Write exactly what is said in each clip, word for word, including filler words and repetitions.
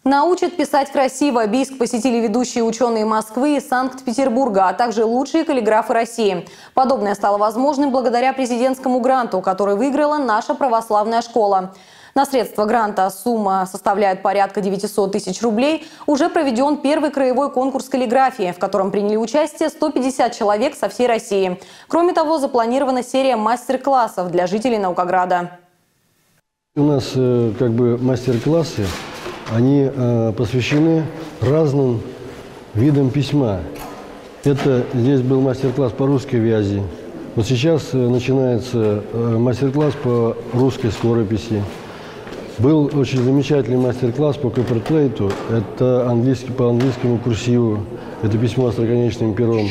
Научат писать красиво. Бийск посетили ведущие ученые Москвы и Санкт-Петербурга, а также лучшие каллиграфы России. Подобное стало возможным благодаря президентскому гранту, который выиграла наша православная школа. На средства гранта сумма составляет порядка девятисот тысяч рублей. Уже проведен первый краевой конкурс каллиграфии, в котором приняли участие сто пятьдесят человек со всей России. Кроме того, запланирована серия мастер-классов для жителей Наукограда. У нас э, как бы мастер-классы, они э, посвящены разным видам письма. Это здесь был мастер-класс по русской вязи. Вот сейчас э, начинается э, мастер-класс по русской скорописи. Был очень замечательный мастер-класс по копертейту. Это английский, по английскому курсиву. Это письмо остроконечным пером.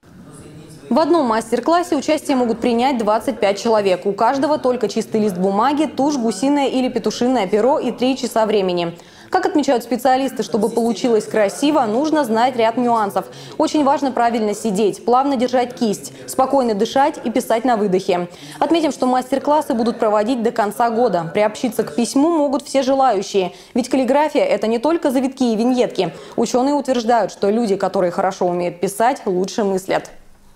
В одном мастер-классе участие могут принять двадцать пять человек. У каждого только чистый лист бумаги, тушь, гусиное или петушиное перо и три часа времени. Как отмечают специалисты, чтобы получилось красиво, нужно знать ряд нюансов. Очень важно правильно сидеть, плавно держать кисть, спокойно дышать и писать на выдохе. Отметим, что мастер-классы будут проводить до конца года. Приобщиться к письму могут все желающие. Ведь каллиграфия – это не только завитки и виньетки. Ученые утверждают, что люди, которые хорошо умеют писать, лучше мыслят.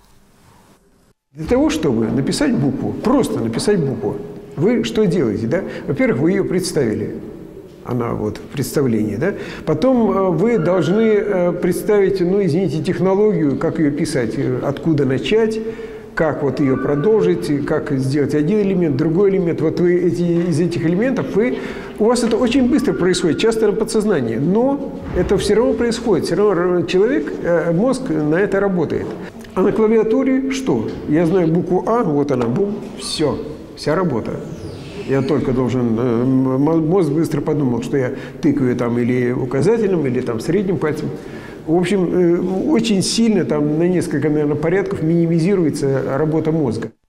Для того, чтобы написать букву, просто написать букву, вы что делаете, да? Во-первых, вы ее представили. Она вот в представлении, да? Потом вы должны представить, ну, извините, технологию, как ее писать, откуда начать, как вот ее продолжить, как сделать один элемент, другой элемент. Вот вы эти, из этих элементов, вы, у вас это очень быстро происходит, часто на подсознании, но это все равно происходит, все равно человек, мозг на это работает. А на клавиатуре что? Я знаю букву А, вот она, бум, все, вся работа. Я только должен, мозг быстро подумал, что я тыкаю там или указательным, или там средним пальцем. В общем, очень сильно, там на несколько, наверное, порядков минимизируется работа мозга.